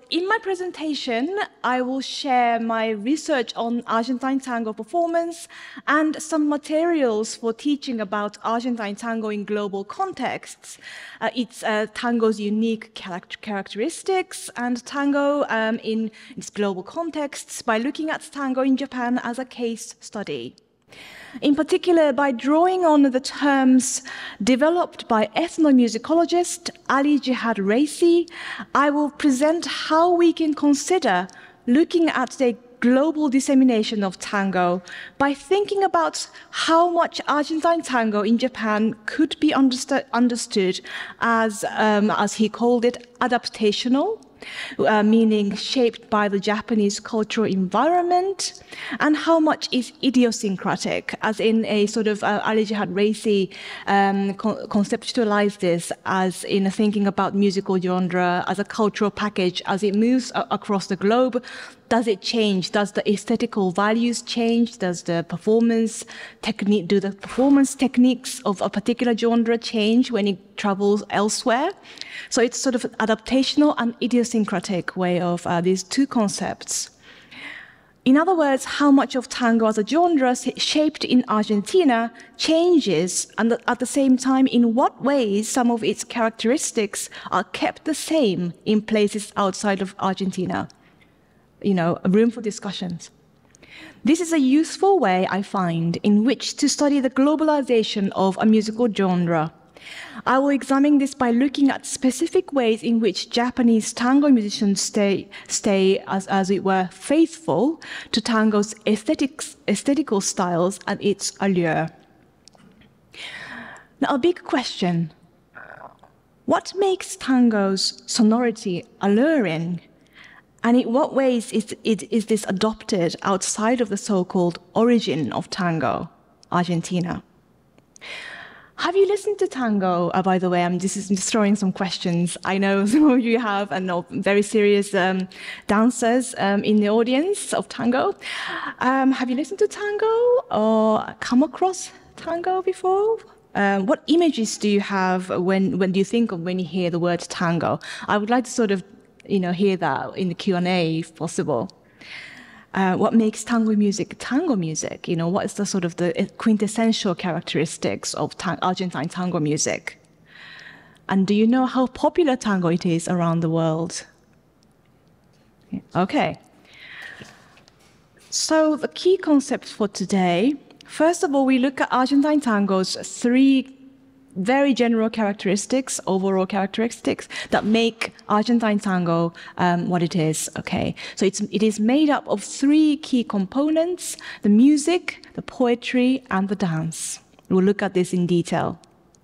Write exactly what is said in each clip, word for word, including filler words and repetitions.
in my presentation, I will share my research on Argentine tango performance and some materials for teaching about Argentine tango in global contexts, uh, its uh, tango's unique characteristics and tango um, in its global contexts by looking at tango in Japan as a case study. In particular, by drawing on the terms developed by ethnomusicologist Ali Jihad Raisi, I will present how we can consider looking at the global dissemination of tango by thinking about how much Argentine tango in Japan could be understood, understood as, um, as he called it, adaptational, Uh, meaning shaped by the Japanese cultural environment, and how much is idiosyncratic, as in a sort of uh, Ali Jihad Raisi um, co conceptualized this as in thinking about musical genre as a cultural package as it moves across the globe. Does it change? Does the aesthetical values change? Does the performance technique, do the performance techniques of a particular genre change when it travels elsewhere? So it's sort of an adaptational and idiosyncratic way of uh, these two concepts. In other words, how much of tango as a genre shaped in Argentina changes, and at the same time, in what ways some of its characteristics are kept the same in places outside of Argentina. You know, a room for discussions. This is a useful way, I find, in which to study the globalization of a musical genre. I will examine this by looking at specific ways in which Japanese tango musicians stay, stay as, as it were, faithful to tango's aesthetics, aesthetical styles and its allure. Now, a big question. What makes tango's sonority alluring? And in what ways is, it, is this adopted outside of the so-called origin of tango, Argentina? Have you listened to tango? Uh, by the way, I'm just, just throwing some questions. I know some of you have, and know very serious um, dancers um, in the audience of tango. Um, have you listened to tango or come across tango before? Um, what images do you have when, when do you think of when you hear the word tango? I would like to sort of, you know, hear that in the Q and A if possible. Uh, what makes tango music tango music? You know, what is the sort of the quintessential characteristics of ta Argentine tango music? And do you know how popular tango it is around the world? Okay. So the key concepts for today, first of all, we look at Argentine tango's three very general characteristics, overall characteristics that make Argentine tango um, what it is. Okay, so it's, it is made up of three key components: the music, the poetry, and the dance. We'll look at this in detail.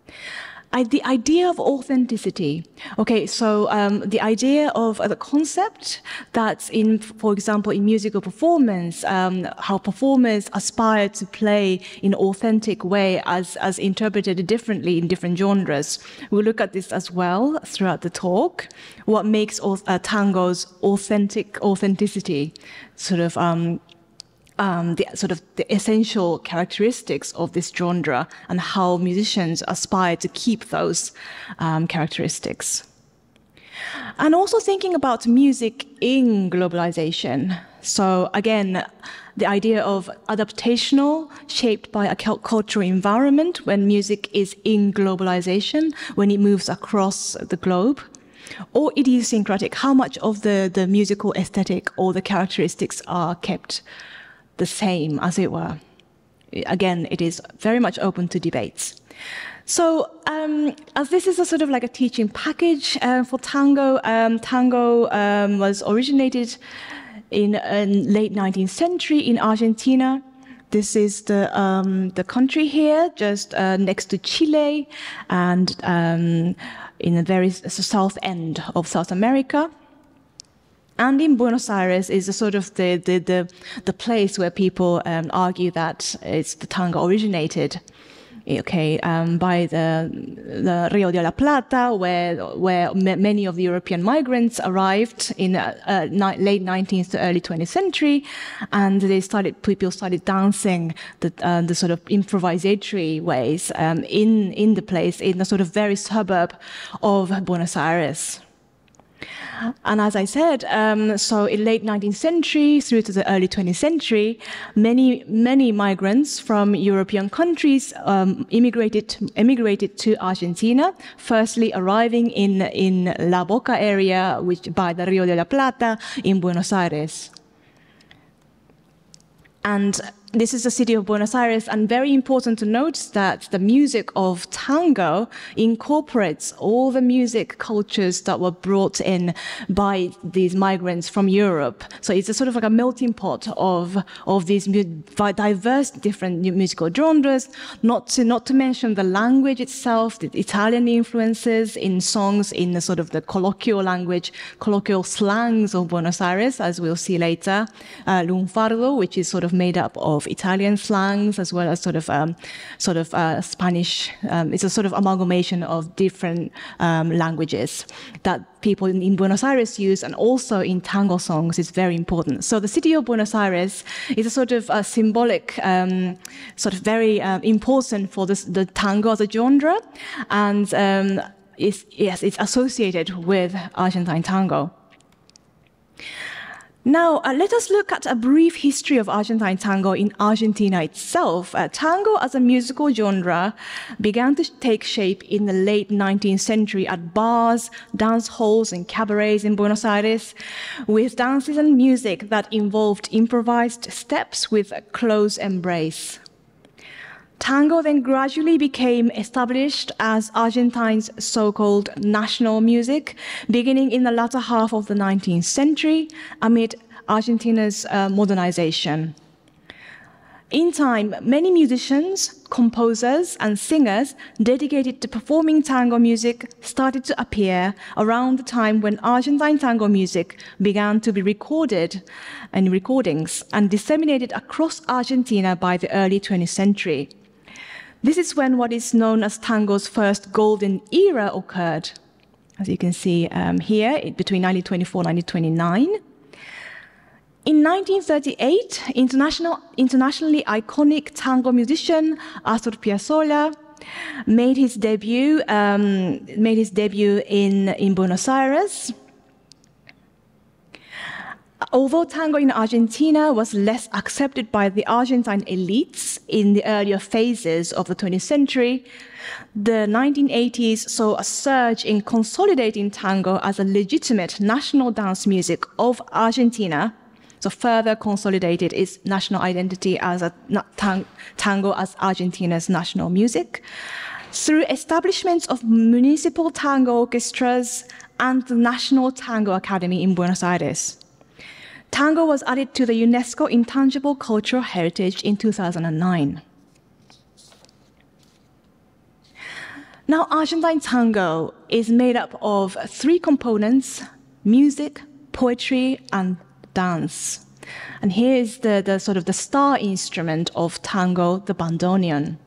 I, the idea of authenticity. Okay, so um, the idea of uh, the concept that's in, for example, in musical performance, um, how performers aspire to play in an authentic way as, as interpreted differently in different genres. We'll look at this as well throughout the talk. What makes uh, tango's authentic authenticity, sort of um, Um, the sort of the essential characteristics of this genre and how musicians aspire to keep those um, characteristics. And also thinking about music in globalization. So again, the idea of adaptational, shaped by a cultural environment when music is in globalization, when it moves across the globe. Or idiosyncratic, how much of the, the musical aesthetic or the characteristics are kept the same, as it were. Again, it is very much open to debates. So, um, as this is a sort of like a teaching package uh, for tango, um, tango um, was originated in uh, late nineteenth century in Argentina. This is the um, the country here, just uh, next to Chile, and um, in the very south end of South America. And in Buenos Aires is a sort of the, the, the, the place where people um, argue that it's the tango originated, okay, um, by the, the Rio de la Plata, where, where many of the European migrants arrived in uh, uh, ni late nineteenth to early twentieth century, and they started, people started dancing the, uh, the sort of improvisatory ways um, in, in the place, in the sort of very suburb of Buenos Aires. And as I said, um, so in late nineteenth century through to the early twentieth century, many, many migrants from European countries um, immigrated, immigrated to Argentina, firstly arriving in, in La Boca area, which by the Rio de la Plata in Buenos Aires. And this is the city of Buenos Aires, and very important to note that the music of tango incorporates all the music cultures that were brought in by these migrants from Europe. So it's a sort of like a melting pot of, of these diverse different musical genres, not to, not to mention the language itself, the Italian influences in songs in the sort of the colloquial language, colloquial slangs of Buenos Aires, as we'll see later, uh, lunfardo, which is sort of made up of of Italian slangs as well as sort of um, sort of uh, Spanish. Um, it's a sort of amalgamation of different um, languages that people in, in Buenos Aires use, and also in tango songs is very important. So the city of Buenos Aires is a sort of a symbolic, um, sort of very uh, important for this, the tango as a genre, and um, is, yes, it's associated with Argentine tango. Now, uh, let us look at a brief history of Argentine tango in Argentina itself. Uh, tango as a musical genre began to take shape in the late nineteenth century at bars, dance halls, and cabarets in Buenos Aires, with dances and music that involved improvised steps with a close embrace. Tango then gradually became established as Argentine's so-called national music, beginning in the latter half of the nineteenth century amid Argentina's uh, modernization. In time, many musicians, composers, and singers dedicated to performing tango music started to appear around the time when Argentine tango music began to be recorded in recordings and disseminated across Argentina by the early twentieth century. This is when what is known as tango's first golden era occurred, as you can see um, here, between nineteen twenty-four and nineteen twenty-nine. In nineteen thirty-eight, international, internationally iconic tango musician Astor Piazzolla made his debut, um, made his debut in, in Buenos Aires. Although tango in Argentina was less accepted by the Argentine elites in the earlier phases of the twentieth century, the nineteen eighties saw a surge in consolidating tango as a legitimate national dance music of Argentina, so further consolidated its national identity as a tang tango as Argentina's national music, through establishments of municipal tango orchestras and the National Tango Academy in Buenos Aires. Tango was added to the UNESCO Intangible Cultural Heritage in two thousand nine. Now, Argentine tango is made up of three components: music, poetry, and dance. And here is the, the sort of the star instrument of tango, the bandoneon.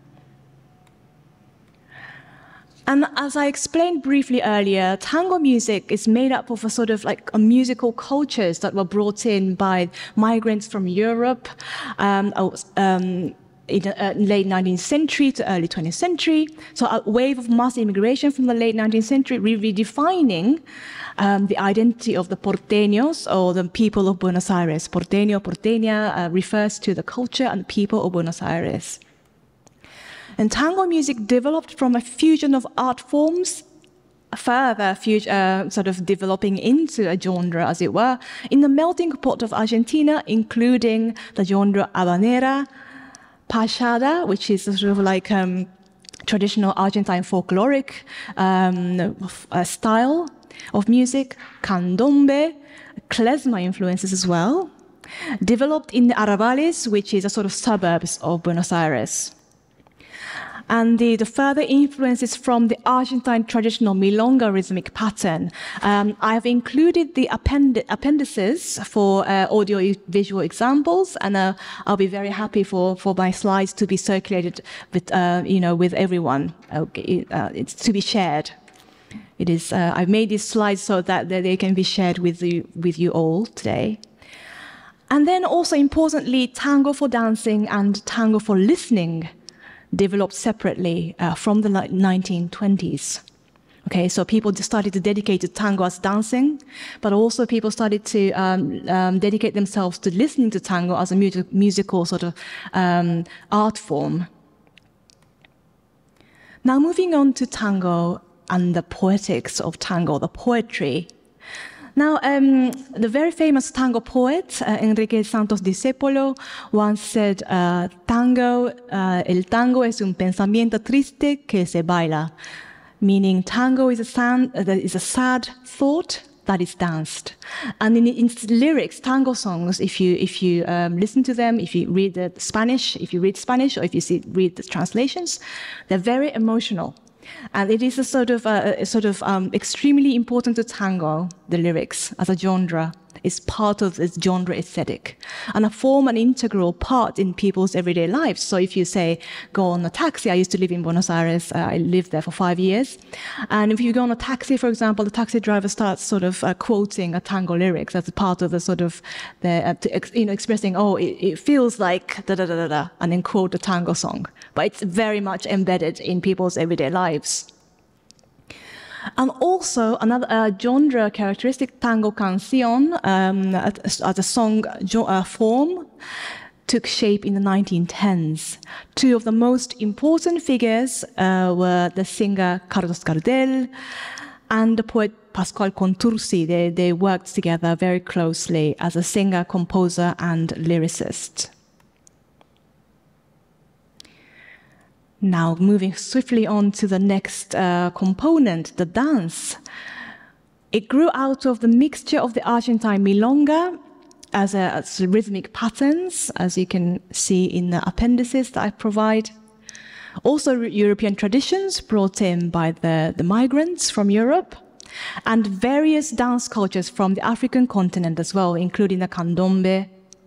And as I explained briefly earlier, tango music is made up of a sort of like a musical cultures that were brought in by migrants from Europe um, um, in the uh, late nineteenth century to early twentieth century. So a wave of mass immigration from the late nineteenth century, really redefining um, the identity of the porteños, or the people of Buenos Aires. Porteño, porteña uh, refers to the culture and people of Buenos Aires. And tango music developed from a fusion of art forms, further uh, sort of developing into a genre, as it were, in the melting pot of Argentina, including the genre habanera, payada, which is sort of like um, traditional Argentine folkloric um, uh, style of music, candombe, klezmer influences as well, developed in the Arrabales, which is a sort of suburbs of Buenos Aires. And the, the further influences from the Argentine traditional Milonga rhythmic pattern. Um, I've included the append appendices for uh, audio-visual examples, and uh, I'll be very happy for, for my slides to be circulated with, uh, you know, with everyone. Okay, uh, it's to be shared. It is, uh, I've made these slides so that they can be shared with you, with you all today. And then also importantly, tango for dancing and tango for listening developed separately uh, from the nineteen twenties. Okay, so people just started to dedicate to tango as dancing, but also people started to um, um, dedicate themselves to listening to tango as a music, musical sort of um, art form. Now moving on to tango and the poetics of tango, the poetry. Now, um, the very famous tango poet, uh, Enrique Santos Discépolo, once said, uh, tango, uh, el tango es un pensamiento triste que se baila, meaning tango is a, sad, uh, is a sad thought that is danced. And in, in lyrics, tango songs, if you, if you um, listen to them, if you read the Spanish, if you read Spanish, or if you see, read the translations, they're very emotional. And it is a sort of, uh, a sort of um, extremely important to tango, the lyrics, as a genre. It's part of this genre aesthetic and a form an integral part in people's everyday lives. So if you say, go on a taxi, I used to live in Buenos Aires, uh, I lived there for five years. And if you go on a taxi, for example, the taxi driver starts sort of uh, quoting a tango lyrics as a part of the sort of, the, uh, to, you know, expressing, oh, it, it feels like da da da da da, and then quote the tango song. But it's very much embedded in people's everyday lives. And also another uh, genre characteristic, tango canción, um, as, as a song uh, form, took shape in the nineteen tens. Two of the most important figures uh, were the singer Carlos Gardel and the poet Pascual Contursi. They, they worked together very closely as a singer, composer, and lyricist. Now, moving swiftly on to the next uh, component, the dance. It grew out of the mixture of the Argentine Milonga as, a, as rhythmic patterns, as you can see in the appendices that I provide. Also, European traditions brought in by the, the migrants from Europe, and various dance cultures from the African continent as well, including the candombe,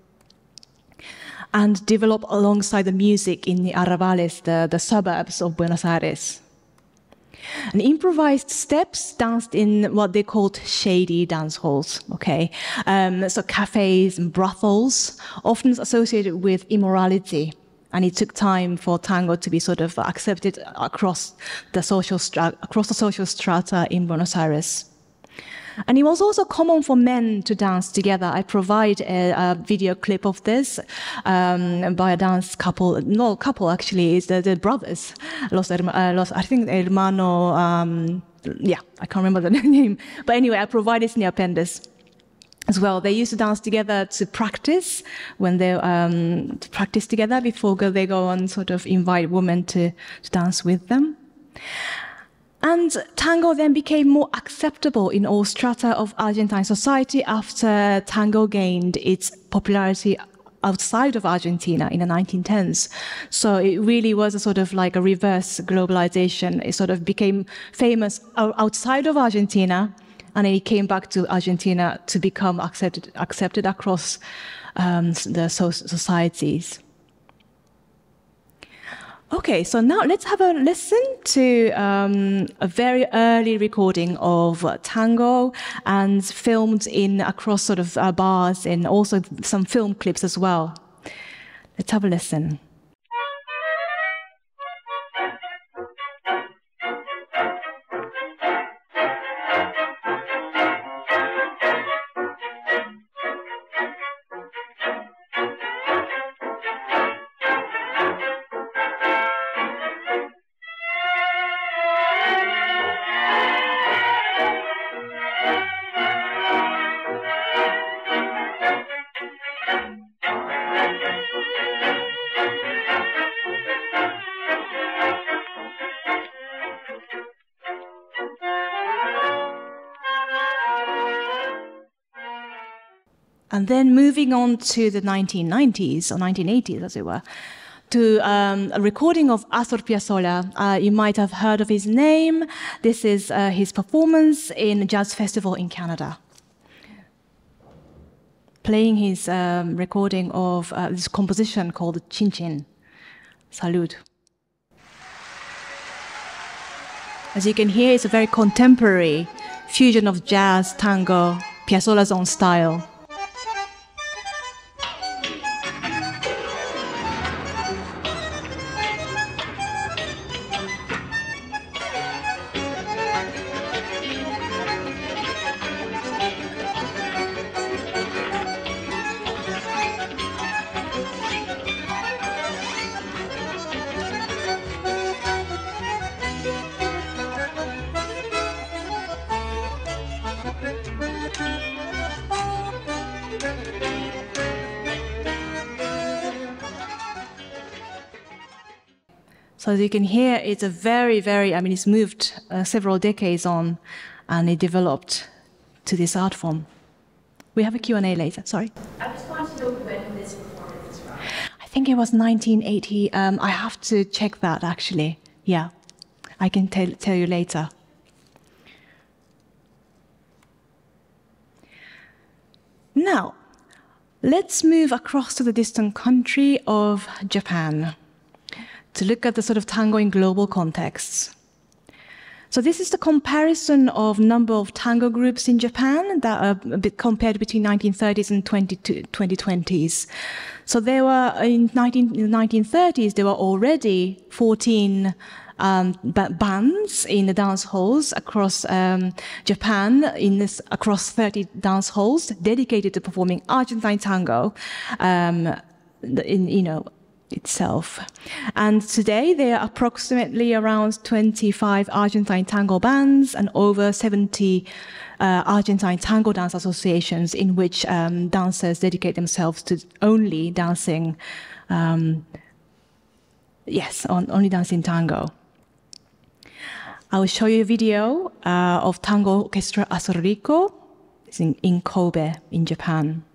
and develop alongside the music in the arrabales, the, the suburbs of Buenos Aires. And improvised steps danced in what they called shady dance halls, okay? Um, so cafes and brothels, often associated with immorality. And it took time for tango to be sort of accepted across the social strata, across the social strata in Buenos Aires. And it was also common for men to dance together. I provide a, a video clip of this um, by a dance couple, no couple actually, it's the, the brothers, Los, uh, Los, I think Hermano, um, yeah, I can't remember the name. But anyway, I provide this in the appendix as well. They used to dance together to practice, when they um, to practice together before they go and sort of invite women to, to dance with them. And tango then became more acceptable in all strata of Argentine society after tango gained its popularity outside of Argentina in the nineteen tens. So it really was a sort of like a reverse globalization. It sort of became famous outside of Argentina, and then it came back to Argentina to become accepted, accepted across um, the societies. Okay, so now let's have a listen to um, a very early recording of uh, tango, and filmed in across sort of uh, bars, and also some film clips as well. Let's have a listen. And then moving on to the nineteen nineties, or nineteen eighties as it were, to um, a recording of Astor Piazzolla. Uh, you might have heard of his name. This is uh, his performance in a jazz festival in Canada. Playing his um, recording of uh, this composition called Chin Chin. Salud. As you can hear, it's a very contemporary fusion of jazz, tango, Piazzolla's own style. So as you can hear, it's a very, very, I mean, it's moved uh, several decades on, and it developed to this art form. We have a Q and A later, sorry. I just want to know when this performance is from. I think it was nineteen eighty. Um, I have to check that, actually. Yeah, I can tell, tell you later. Now, let's move across to the distant country of Japan to look at the sort of tango in global contexts. So this is the comparison of number of tango groups in Japan that are a bit compared between nineteen thirties and twenty twenties. So there were, in, nineteen, in the nineteen thirties, there were already fourteen um, bands in the dance halls across um, Japan, in this, across thirty dance halls dedicated to performing Argentine tango, um, in, you know, itself. And today there are approximately around twenty-five Argentine tango bands and over seventy uh, Argentine tango dance associations in which um, dancers dedicate themselves to only dancing, um, yes, on, only dancing tango. I will show you a video uh, of Tango Orchestra Asorrico. It's in, in Kobe, in Japan.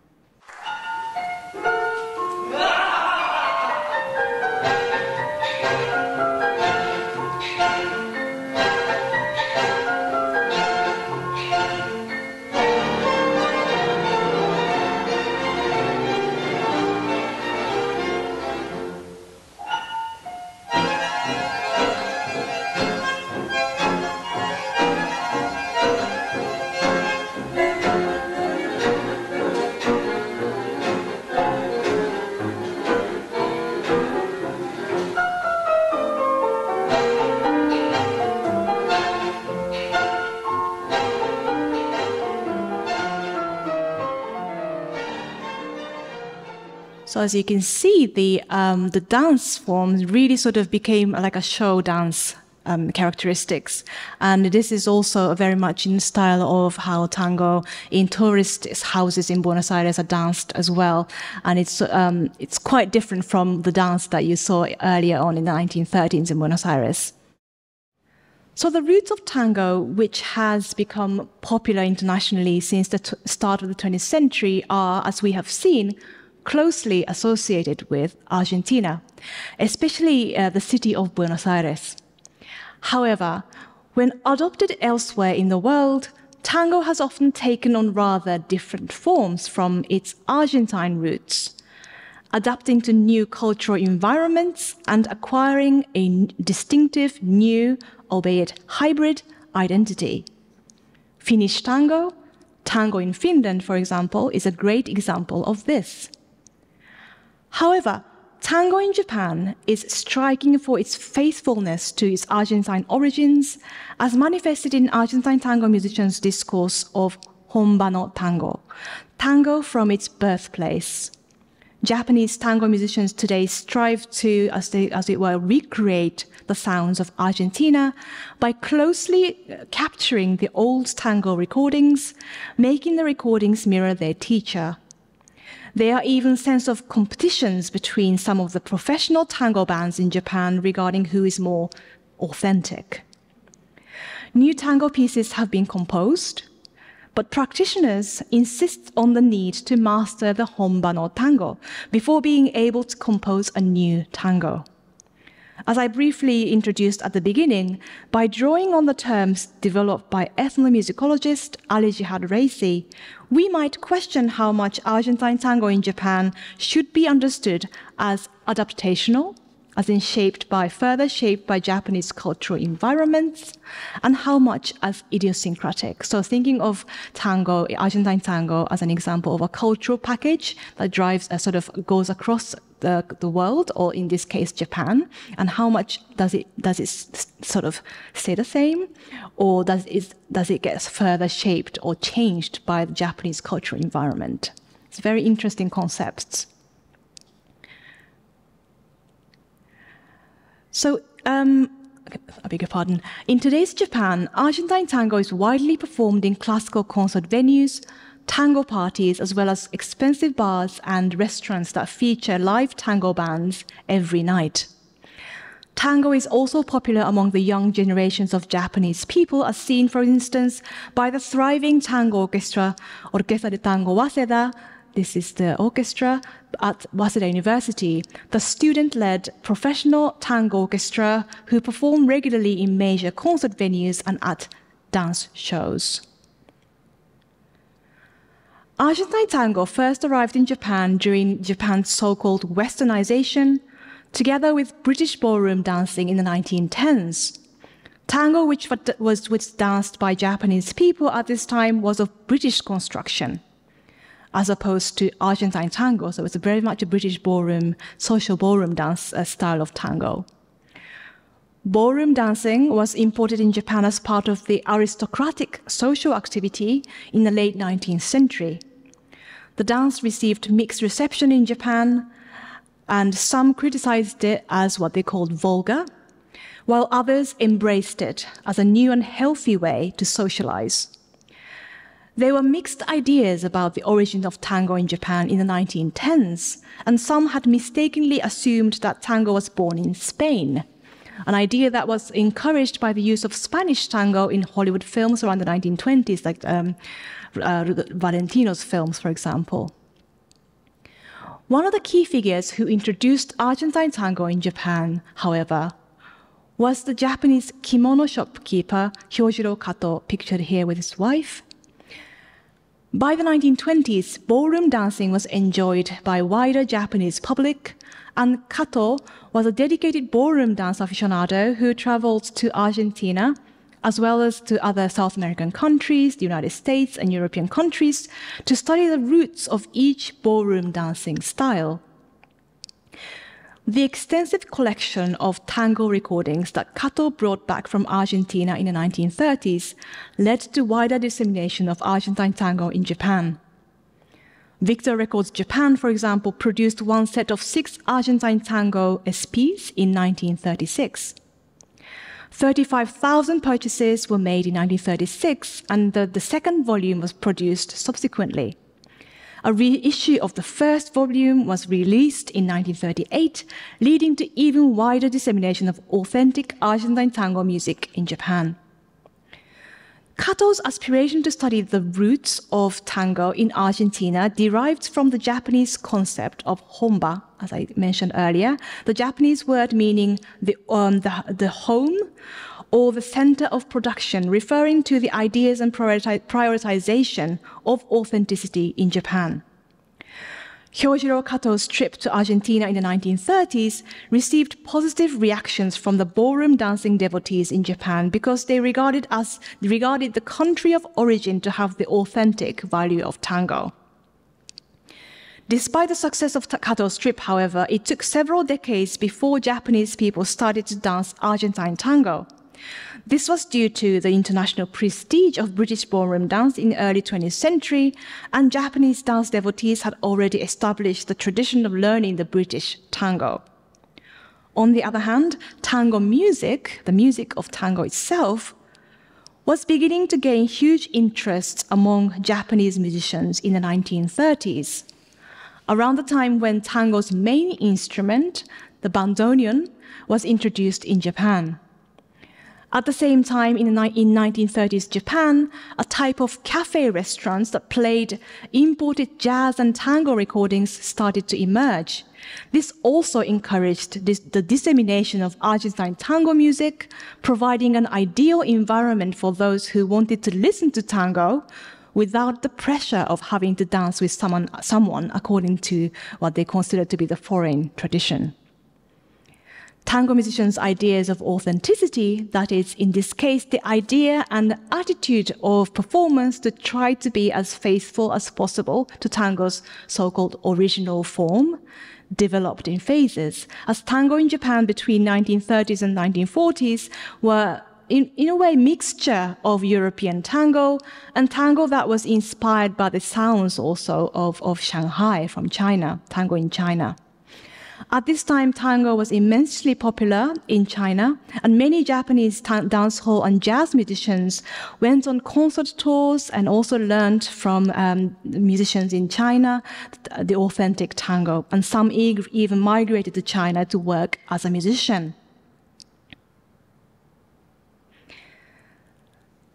So as you can see, the um, the dance forms really sort of became like a show dance um, characteristics, and this is also very much in the style of how tango in tourist houses in Buenos Aires are danced as well, and it's um, it's quite different from the dance that you saw earlier on in the nineteen thirties in Buenos Aires. So the roots of tango, which has become popular internationally since the t start of the twentieth century, are, as we have seen, closely associated with Argentina, especially uh, the city of Buenos Aires. However, when adopted elsewhere in the world, tango has often taken on rather different forms from its Argentine roots, adapting to new cultural environments and acquiring a distinctive new, albeit hybrid, identity. Finnish tango, tango in Finland, for example, is a great example of this. However, tango in Japan is striking for its faithfulness to its Argentine origins, as manifested in Argentine tango musicians' discourse of Honba no tango, tango from its birthplace. Japanese tango musicians today strive to, as, they, as it were, recreate the sounds of Argentina by closely capturing the old tango recordings, making the recordings mirror their teacher. There are even sense of competitions between some of the professional tango bands in Japan regarding who is more authentic. New tango pieces have been composed, but practitioners insist on the need to master the Honba no tango before being able to compose a new tango. As I briefly introduced at the beginning, by drawing on the terms developed by ethnomusicologist Ali Jihad Reisi, we might question how much Argentine tango in Japan should be understood as adaptational, as in shaped by, further shaped by Japanese cultural environments, and how much as idiosyncratic. So thinking of tango, Argentine tango, as an example of a cultural package that drives, a sort of goes across the, the world, or in this case, Japan, and how much does it, does it sort of stay the same, or does it, does it get further shaped or changed by the Japanese cultural environment? It's very interesting concepts. So, um, I beg your pardon. In today's Japan, Argentine tango is widely performed in classical concert venues, tango parties, as well as expensive bars and restaurants that feature live tango bands every night. Tango is also popular among the young generations of Japanese people, as seen, for instance, by the thriving tango orchestra, Orquesta de Tango Waseda. This is the orchestra at Waseda University, the student-led professional tango orchestra who perform regularly in major concert venues and at dance shows. Argentine tango first arrived in Japan during Japan's so-called westernization, together with British ballroom dancing in the nineteen tens. Tango, which was, was danced by Japanese people at this time, was of British construction, as opposed to Argentine tango. So it's very much a British ballroom, social ballroom dance uh, style of tango. Ballroom dancing was imported in Japan as part of the aristocratic social activity in the late nineteenth century. The dance received mixed reception in Japan, and some criticized it as what they called vulgar, while others embraced it as a new and healthy way to socialize. There were mixed ideas about the origin of tango in Japan in the nineteen tens, and some had mistakenly assumed that tango was born in Spain, an idea that was encouraged by the use of Spanish tango in Hollywood films around the nineteen twenties, like um, uh, Valentino's films, for example. One of the key figures who introduced Argentine tango in Japan, however, was the Japanese kimono shopkeeper Hyojiro Kato, pictured here with his wife. By the nineteen twenties, ballroom dancing was enjoyed by a wider Japanese public, and Kato was a dedicated ballroom dance aficionado who traveled to Argentina, as well as to other South American countries, the United States and European countries, to study the roots of each ballroom dancing style. The extensive collection of tango recordings that Kato brought back from Argentina in the nineteen thirties led to wider dissemination of Argentine tango in Japan. Victor Records Japan, for example, produced one set of six Argentine tango S Ps in nineteen thirty-six. thirty-five thousand purchases were made in nineteen thirty-six, and the, the second volume was produced subsequently. A reissue of the first volume was released in nineteen thirty-eight, leading to even wider dissemination of authentic Argentine tango music in Japan. Kato's aspiration to study the roots of tango in Argentina derived from the Japanese concept of honba, as I mentioned earlier, the Japanese word meaning the, um, the, the home or the center of production, referring to the ideas and prioriti- prioritization of authenticity in Japan. Hyojiro Kato's trip to Argentina in the nineteen thirties received positive reactions from the ballroom dancing devotees in Japan because they regarded, as, regarded the country of origin to have the authentic value of tango. Despite the success of Kato's trip, however, it took several decades before Japanese people started to dance Argentine tango. This was due to the international prestige of British ballroom dance in the early twentieth century, and Japanese dance devotees had already established the tradition of learning the British tango. On the other hand, tango music, the music of tango itself, was beginning to gain huge interest among Japanese musicians in the nineteen thirties, around the time when tango's main instrument, the bandoneon, was introduced in Japan. At the same time, in the in nineteen thirties Japan, a type of cafe restaurants that played imported jazz and tango recordings started to emerge. This also encouraged this, the dissemination of Argentine tango music, providing an ideal environment for those who wanted to listen to tango without the pressure of having to dance with someone, someone according to what they considered to be the foreign tradition. Tango musicians' ideas of authenticity, that is, in this case, the idea and the attitude of performance to try to be as faithful as possible to tango's so-called original form, developed in phases, as tango in Japan between nineteen thirties and nineteen forties were, in, in a way, mixture of European tango and tango that was inspired by the sounds also of, of Shanghai from China, tango in China. At this time, tango was immensely popular in China, and many Japanese dancehall and jazz musicians went on concert tours and also learned from um, musicians in China the authentic tango, and some even migrated to China to work as a musician.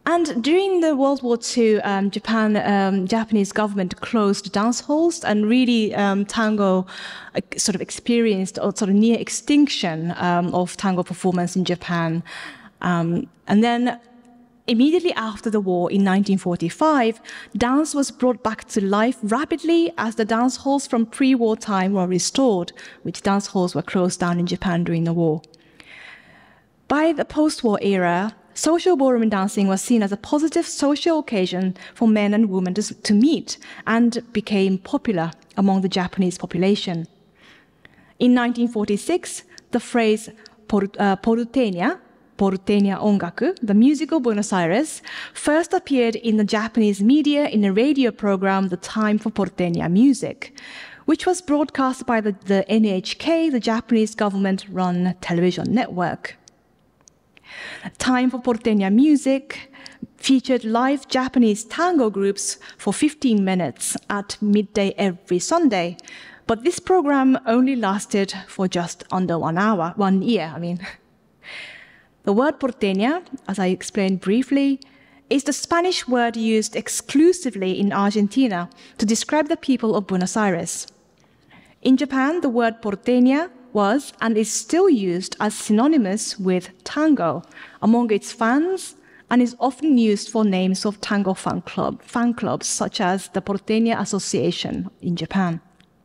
And during the World War Two, um, Japan, um, Japanese government closed dance halls, and really um, tango uh, sort of experienced a sort of near extinction um, of tango performance in Japan. Um, and then immediately after the war in nineteen forty-five, dance was brought back to life rapidly as the dance halls from pre-war time were restored, which dance halls were closed down in Japan during the war. By the post-war era, social ballroom dancing was seen as a positive social occasion for men and women to, to meet, and became popular among the Japanese population. In nineteen forty-six, the phrase por, uh, porteña, porteña ongaku, the music of Buenos Aires, first appeared in the Japanese media in a radio program, The Time for Porteña Music, which was broadcast by the, the N H K, the Japanese government-run television network. Time for Porteña Music featured live Japanese tango groups for fifteen minutes at midday every Sunday, but this program only lasted for just under one hour, one year, I mean. The word porteña, as I explained briefly, is the Spanish word used exclusively in Argentina to describe the people of Buenos Aires. In Japan, the word porteña was and is still used as synonymous with tango among its fans, and is often used for names of tango fan, club, fan clubs, such as the Porteña Association in Japan.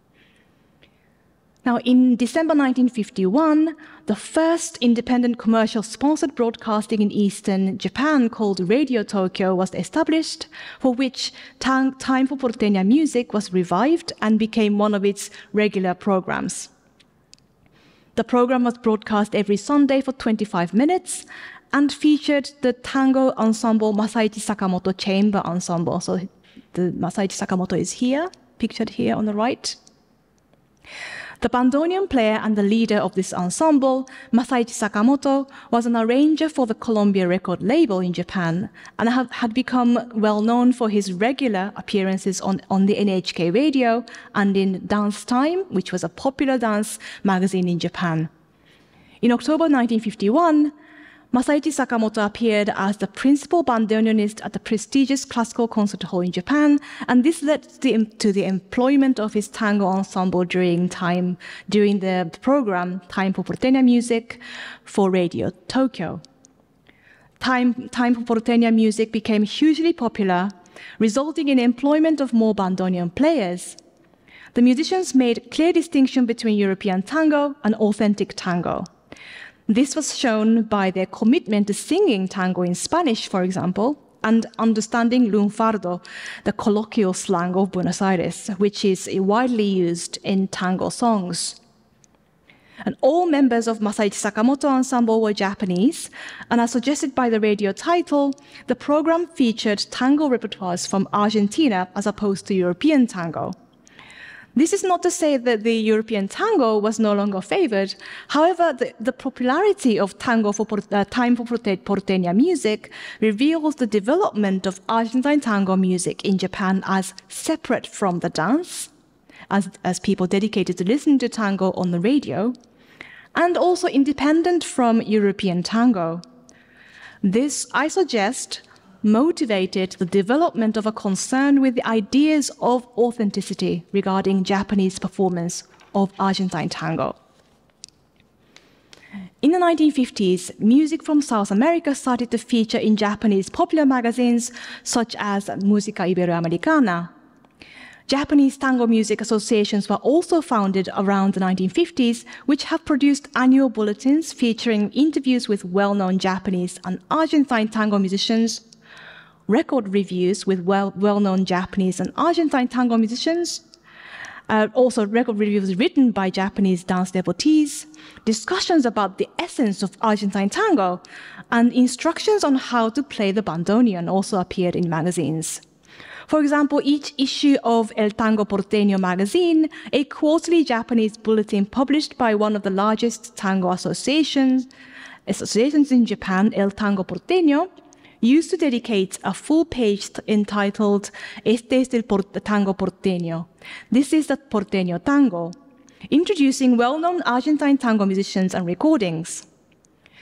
Now, in December nineteen fifty-one, the first independent commercial-sponsored broadcasting in Eastern Japan called Radio Tokyo was established, for which Time for Porteña Music was revived and became one of its regular programs. The program was broadcast every Sunday for twenty-five minutes and featured the tango ensemble Masaichi Sakamoto Chamber Ensemble. So the Masaichi Sakamoto is here, pictured here on the right. The bandoneon player and the leader of this ensemble, Masaichi Sakamoto, was an arranger for the Columbia record label in Japan and had become well known for his regular appearances on, on the N H K radio and in Dance Time, which was a popular dance magazine in Japan. In October nineteen fifty-one, Masaichi Sakamoto appeared as the principal bandoneonist at the prestigious classical concert hall in Japan, and this led to the, to the employment of his tango ensemble during time during the program Time for Porteña Music for Radio Tokyo. Time, Time for Porteña Music became hugely popular, resulting in employment of more bandoneon players. The musicians made clear distinction between European tango and authentic tango. This was shown by their commitment to singing tango in Spanish, for example, and understanding lunfardo, the colloquial slang of Buenos Aires, which is widely used in tango songs. And all members of Masaichi Sakamoto Ensemble were Japanese, and as suggested by the radio title, the program featured tango repertoires from Argentina as opposed to European tango. This is not to say that the European tango was no longer favored. However, the, the popularity of tango for uh, Time for Porteña Music reveals the development of Argentine tango music in Japan as separate from the dance, as, as people dedicated to listening to tango on the radio, and also independent from European tango. This, I suggest, motivated the development of a concern with the ideas of authenticity regarding Japanese performance of Argentine tango. In the nineteen fifties, music from South America started to feature in Japanese popular magazines such as Música Iberoamericana. Japanese tango music associations were also founded around the nineteen fifties, which have produced annual bulletins featuring interviews with well-known Japanese and Argentine tango musicians, record reviews with well, well-known Japanese and Argentine tango musicians, uh, also record reviews written by Japanese dance devotees, discussions about the essence of Argentine tango, and instructions on how to play the bandoneon also appeared in magazines. For example, each issue of El Tango Porteño magazine, a quarterly Japanese bulletin published by one of the largest tango associations, associations in Japan, El Tango Porteño, used to dedicate a full page entitled Este es el Tango Porteño. This is the Porteño Tango, introducing well-known Argentine tango musicians and recordings.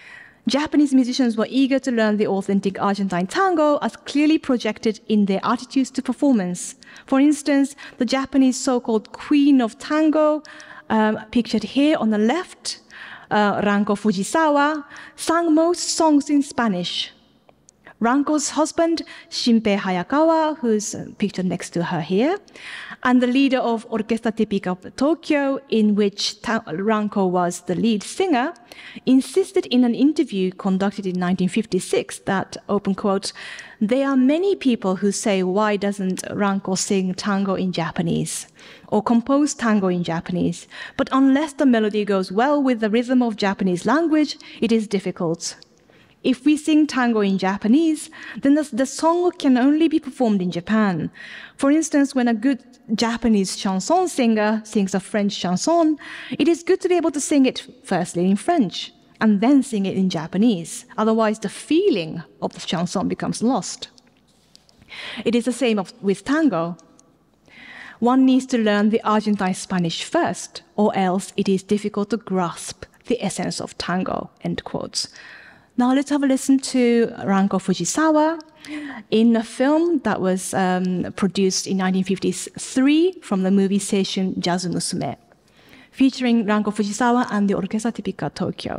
Japanese musicians were eager to learn the authentic Argentine tango as clearly projected in their attitudes to performance. For instance, the Japanese so-called queen of tango, um, pictured here on the left, uh, Ranko Fujisawa, sang most songs in Spanish. Ranko's husband, Shinpei Hayakawa, who's pictured next to her here, and the leader of Orchestra Típica of Tokyo, in which Ta- Ranko was the lead singer, insisted in an interview conducted in nineteen fifty-six that, open quote, "There are many people who say, why doesn't Ranko sing tango in Japanese or compose tango in Japanese? But unless the melody goes well with the rhythm of Japanese language, it is difficult. If we sing tango in Japanese, then the, the song can only be performed in Japan. For instance, when a good Japanese chanson singer sings a French chanson, it is good to be able to sing it firstly in French and then sing it in Japanese. Otherwise, the feeling of the chanson becomes lost. It is the same of, with tango. One needs to learn the Argentine Spanish first, or else it is difficult to grasp the essence of tango," end quotes. Now let's have a listen to Ranko Fujisawa in a film that was um, produced in nineteen fifty-three from the movie Seishun Jazz Musume, featuring Ranko Fujisawa and the Orchestra Típica Tokyo.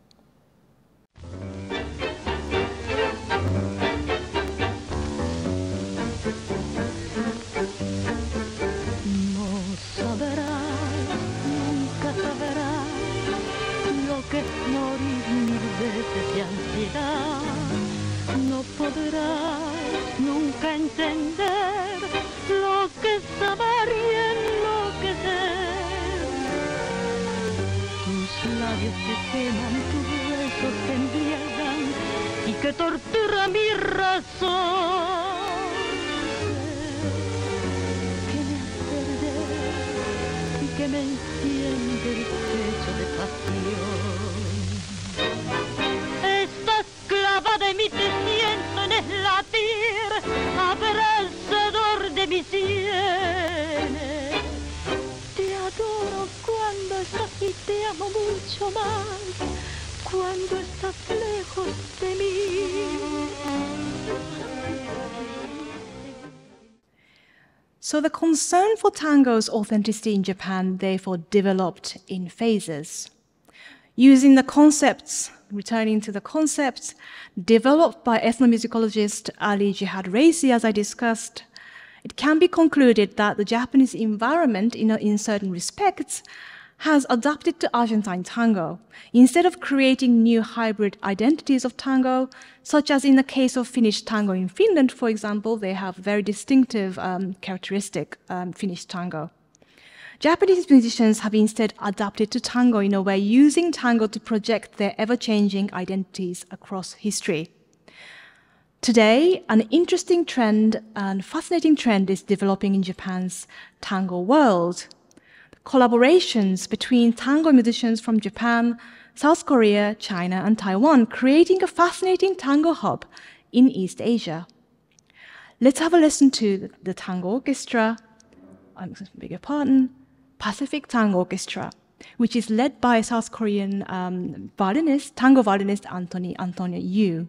No podrás nunca entender lo que es amar y enloquecer. Tus labios que queman, tus besos que embriagan y que tortura mi razón. Que me hace perder y que me enciende el pecho de pasión. De mí te siento en el latir, abrasador de mis sienes. Te adoro cuando estás y te amo mucho más cuando estás lejos de mí. So the concern for tango's authenticity in Japan therefore developed in phases. Using the concepts, returning to the concepts, developed by ethnomusicologist Ali Jihad Raisi, as I discussed, it can be concluded that the Japanese environment, in, a, in certain respects, has adapted to Argentine tango. Instead of creating new hybrid identities of tango, such as in the case of Finnish tango in Finland, for example, they have very distinctive um, characteristic um, Finnish tango. Japanese musicians have instead adapted to tango in a way, using tango to project their ever-changing identities across history. Today, an interesting trend and fascinating trend is developing in Japan's tango world. Collaborations between tango musicians from Japan, South Korea, China, and Taiwan, creating a fascinating tango hub in East Asia. Let's have a listen to the tango orchestra, I beg your pardon, Pacific Tango Orchestra, which is led by South Korean um, violinist, tango violinist Anthony Antonio Yu.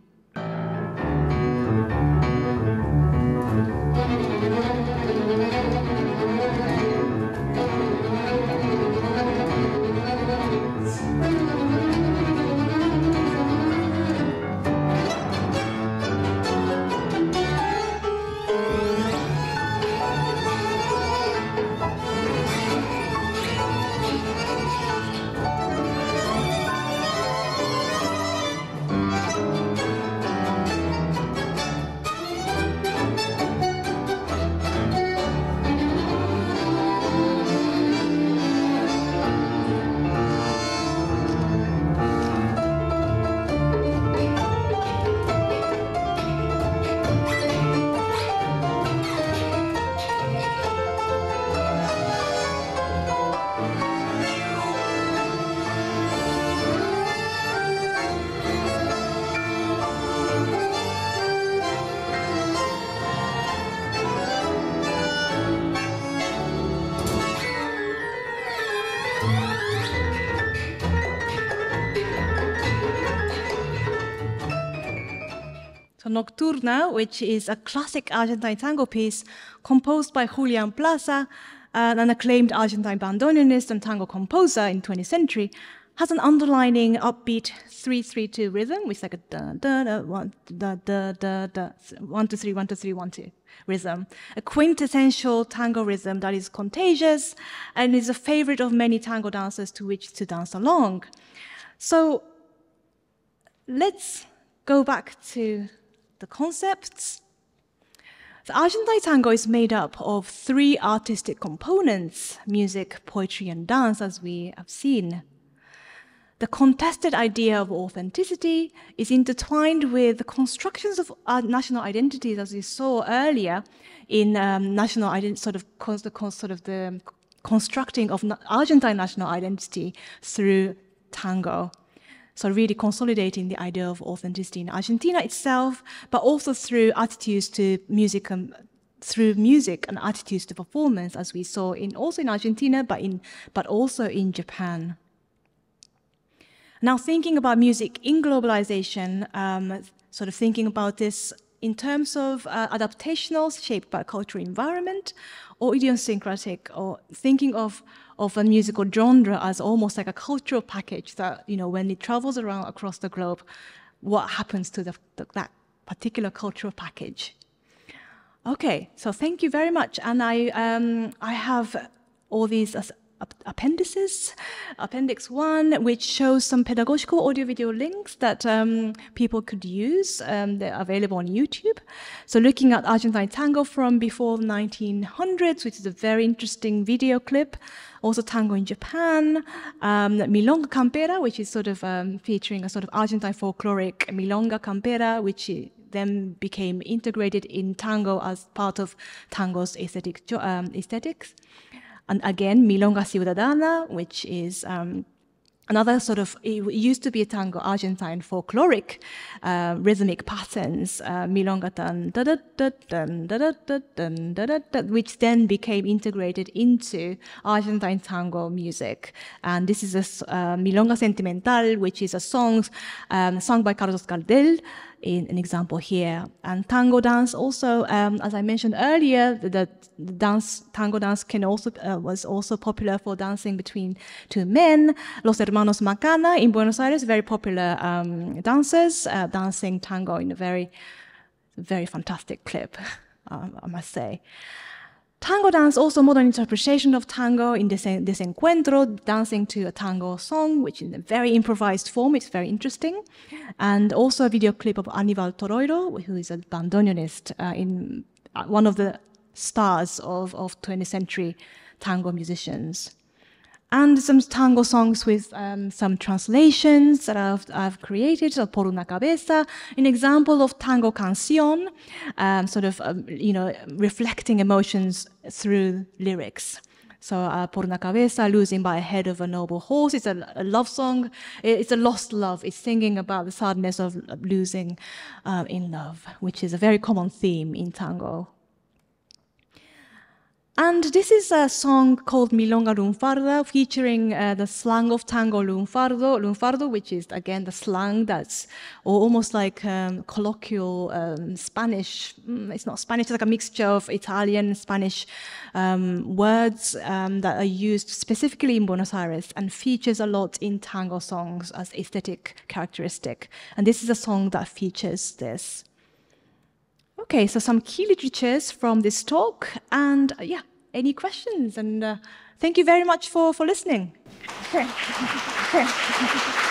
Nocturna, which is a classic Argentine tango piece composed by Julian Plaza, uh, an acclaimed Argentine bandoneonist and tango composer in the twentieth century, has an underlining upbeat three three two rhythm, which is like a da da da one da da da da one two three one two three one two rhythm, a quintessential tango rhythm that is contagious and is a favorite of many tango dancers to which to dance along. So let's go back to the concepts. The Argentine tango is made up of three artistic components: music, poetry, and dance, as we have seen. The contested idea of authenticity is intertwined with the constructions of our national identities, as we saw earlier in um, national identity, sort of, the, sort of the constructing of Argentine national identity through tango. So really consolidating the idea of authenticity in Argentina itself, but also through attitudes to music and through music and attitudes to performance, as we saw in also in Argentina, but in but also in Japan. Now, thinking about music in globalization, um, sort of thinking about this in terms of uh, adaptational shaped by cultural environment, or idiosyncratic, or thinking of, of a musical genre as almost like a cultural package that, you know, when it travels around across the globe, what happens to the, the, that particular cultural package. Okay, so thank you very much. And I, um, I have all these as appendices. Appendix one, which shows some pedagogical audio-video links that um, people could use. Um, they're available on YouTube. So looking at Argentine tango from before the nineteen hundreds, which is a very interesting video clip. Also tango in Japan. Um, Milonga Campera, which is sort of um, featuring a sort of Argentine folkloric Milonga Campera, which then became integrated in tango as part of tango's aesthetic, um, aesthetics. And again, Milonga Ciudadana, which is um, another sort of, it used to be a tango Argentine folkloric uh, rhythmic patterns, uh, Milonga tan, da da da dun, da da da dun, da da da, which then became integrated into Argentine tango music. And this is a uh, Milonga Sentimental, which is a song um, sung by Carlos Gardel, in an example here. And tango dance also, um, as I mentioned earlier, the, the dance, tango dance can also, uh, was also popular for dancing between two men. Los Hermanos Macana in Buenos Aires, very popular um, dancers, uh, dancing tango in a very, very fantastic clip, um, I must say. Tango dance, also modern interpretation of tango in Desencuentro, dancing to a tango song, which in a very improvised form, it's very interesting. And also a video clip of Aníbal Toroiro, who is a bandoneonist, uh, in uh, one of the stars of, of twentieth century tango musicians. And some tango songs with um, some translations that I've, I've created, so Por una cabeza, an example of tango canción, um, sort of, um, you know, reflecting emotions through lyrics. So uh, Por una cabeza, losing by a head of a noble horse, it's a, a love song, it's a lost love, it's singing about the sadness of losing uh, in love, which is a very common theme in tango. And this is a song called Milonga Lunfarda, featuring uh, the slang of tango lunfardo, lunfardo, which is, again, the slang that's almost like um, colloquial um, Spanish. It's not Spanish, it's like a mixture of Italian, Spanish um, words um, that are used specifically in Buenos Aires and features a lot in tango songs as aesthetic characteristic. And this is a song that features this. Okay, so some key literatures from this talk, and uh, yeah, any questions? And uh, thank you very much for, for listening. Okay. Okay.